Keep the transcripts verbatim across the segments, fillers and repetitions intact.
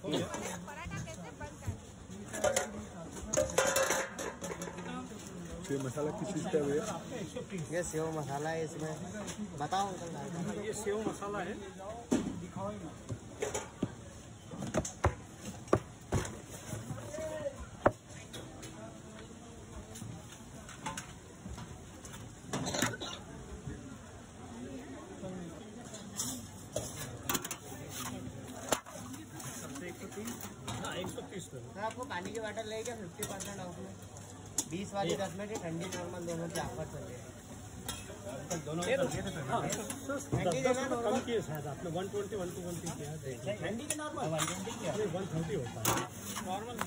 ये मसाला किस चीज़ का है? ये सेव मसाला है इसमें। बताओ अंकल। ये सेव मसाला है। एक सौ तीस सर आपको पानी की वाटर लेगा फिफ्टी परसेंट ऑफ में। बीस वाली दस में ठंडी नॉर्मल दोनों की ऑफर चल रही है। दोनों कम किए शायद आपने one twenty one to twenty किया। ठंडी के नॉर्मल वन ट्वेंटी किया, वन थर्टी होता है नॉर्मल।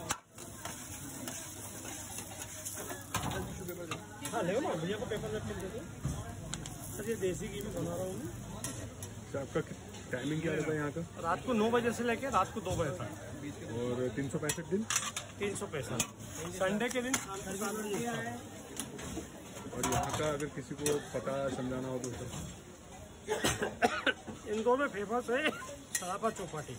हाँ ले ना भैया को पेपर रख के दे दो सर। ये देसी घी में बना रहा हूँ मैं। आपका टाइमिंग क्या रहता है यहाँ का? रात को नौ बजे से लेके रात को दो बजे तक। और तीन सौ पैंसठ दिन तीन सौ पैंसठ संडे के दिन। और यहाँ का अगर किसी को पता समझाना हो तो इंदौर में फेमस है सराफा चौपाटी।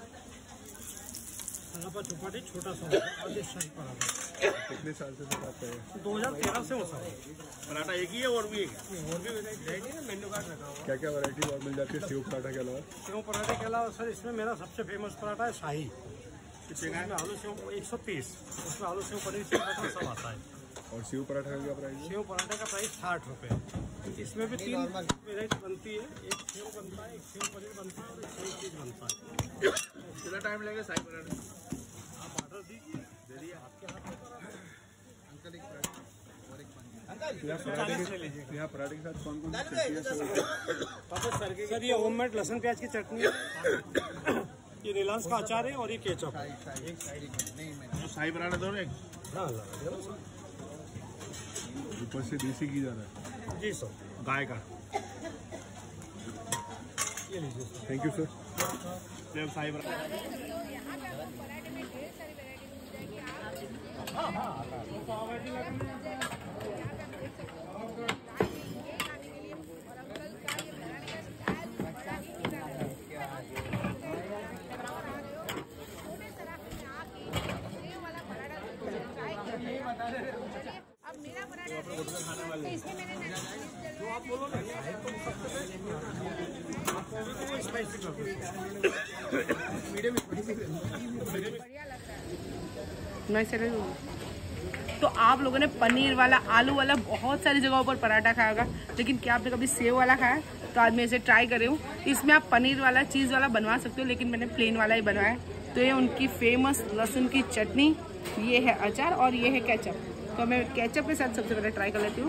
सराफा चौपाटी छोटा सा शाही पराठा। कितने साल से सर आपका है? दो हजार तेरह से वो सर पराठा एक ही है और भी एक है। और भी वैरायटी है, मेन्यू कार्ड रखा हुआ। क्या क्या वैरायटी और मिल जाती है सेव पराठा के अलावा? सेव पराठे के अलावा सर इसमें मेरा सबसे फेमस पराठा है शाही। इसमें आलू सेव एक सौ तीस, उसमें आलू सेव पनीर सेव पराठा सब आता है। और सेव पराठा का क्या प्राइस है? सेव पराठा का प्राइस साठ रुपये। इसमें भी तीन वेराइटी बनती है। एक सेव बनता है, एक सेव पनीर बनता है और एक सेव चीज बनता है। कितना टाइम लगेगा शाही पराठा? आप ऑर्डर दीजिए, दे दिए आपके हाथ में अंकल। एक और एक पानी यहाँ पराठे के साथ कौन कौन सी चटनी है? सर ये होममेड लहसुन प्याज की चटनी है, ये रिलायंस का अचार है और ये केचप। शाही पराठा दो एक। हाँ ऊपर से देसी घी जा रहा है। जी सर, गाय का। ये लीजिए sir. Thank you sir. Shahi paratha. हाँ हाँ अब मेरा पराठा तो इसमें मैंने जो आप बोलो ना बढ़िया लगता है। तो आप लोगों ने पनीर वाला, आलू वाला बहुत सारी जगहों पर पराठा खाया होगा, लेकिन क्या आपने कभी सेव वाला खाया? तो आज मैं इसे ट्राई कर रही हूँ। इसमें आप पनीर वाला, चीज़ वाला बनवा सकते हो, लेकिन मैंने प्लेन वाला ही बनवाया। तो ये उनकी फेमस लहसुन की चटनी, ये है अचार और ये है केचप। तो मैं केचप के साथ सबसे पहले ट्राई कर लेती हूँ।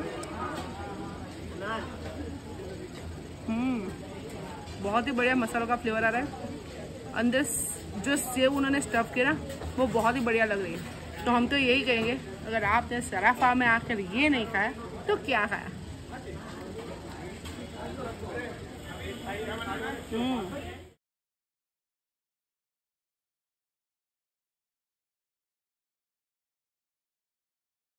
हम्म बहुत ही बढ़िया मसालों का फ्लेवर आ रहा है। अंदर जो सेव उन्होंने स्टफ किया ना, वो बहुत ही बढ़िया लग रही है। तो हम तो यही कहेंगे, अगर आपने सराफा में आकर ये नहीं खाया तो क्या खाया। हम्म